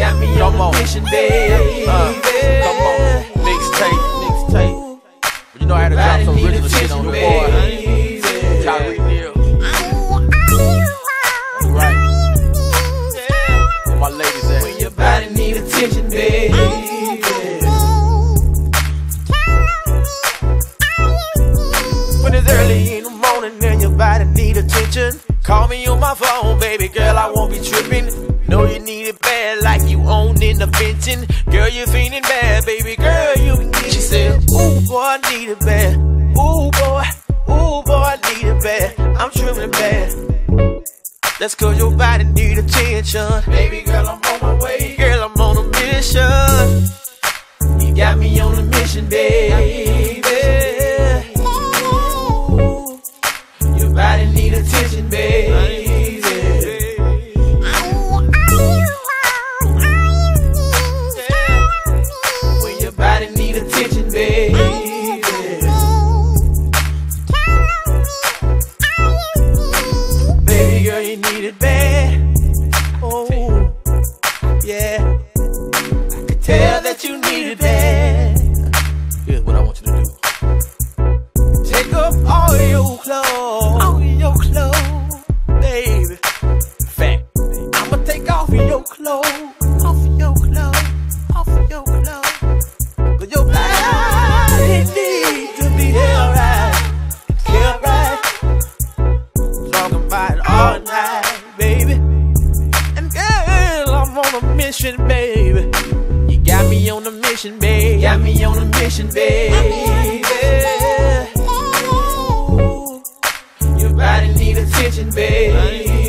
got me on a mission, baby. Come on, mixtape. You know I had to drop some original shit on the boy. Tyree Neal. That's right. Where my ladies at? When your body need attention, baby. When it's early in the morning and your body need attention, call me on my phone, baby girl, I won't be tripping. Know you need it bad like you own intervention. Girl, you feeling bad, baby girl, you can get it. She said, ooh boy, I need it bad. Ooh boy, I need it bad. I'm tripping bad. That's cause your body need attention. Baby girl, I'm on my way. Girl, I'm on a mission. You got me on a mission, baby. Your body need attention, baby. When your body need attention, baby. Baby girl, you need it bad. Oh, yeah. I could tell that you need it bad. Here's what I want you to do. Take off all your clothes, baby. Fact. I'ma take off your clothes, Cause your body needs to be held right, talking about it all night, baby. And girl, I'm on a mission, baby. You got me on a mission, baby. Got me on a mission, baby. Your body need attention, baby.